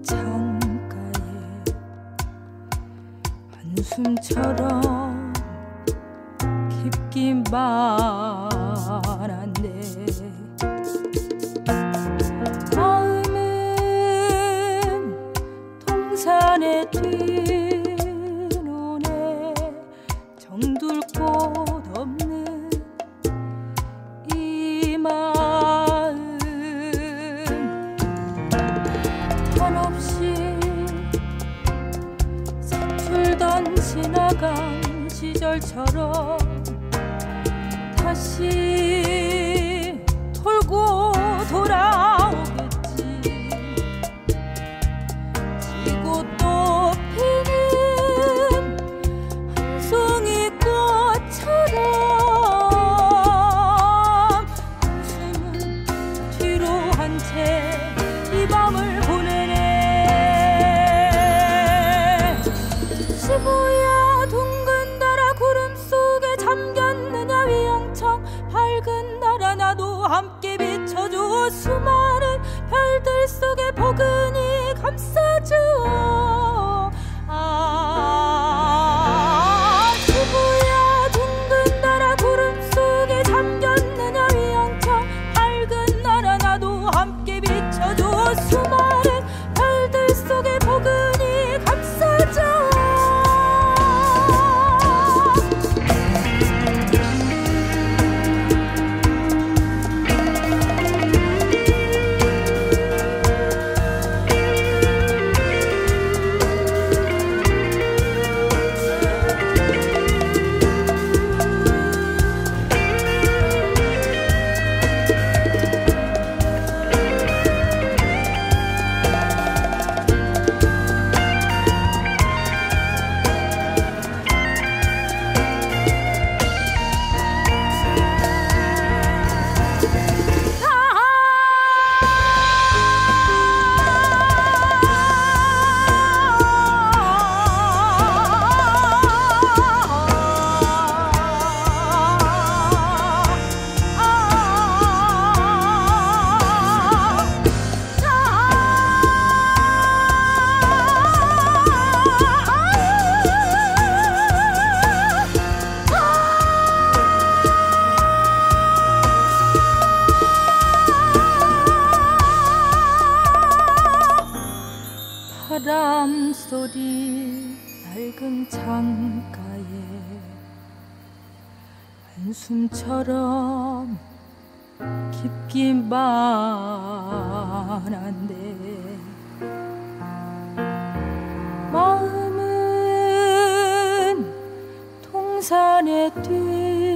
창가에 한숨처럼 깊긴 바란데 마음은 동산에 뛰노네 정들 곳 없는 이 마음 한없이 서툴던 지나간 시절처럼 다시 돌고 돌아오겠지. 지고 또 피는 한 송이 꽃처럼 한숨은 뒤로 한 채 이 밤을 보내네. 시부야 둥근 나라 구름 속에 잠겼느냐 위영청 밝은 나라 나도 함께 비춰줘. 수많은 별들 속에 포근히 감싸줘. 시부야 둥근 나라 구름 속에 잠겼느냐 위영청 밝은 나라 나도 함께 비춰줘. 수많은 별들 속에 포근히 감싸줘. 바람 소리 낡은 창가에 한숨처럼 깊긴 바란데 마음은 동산에 뛰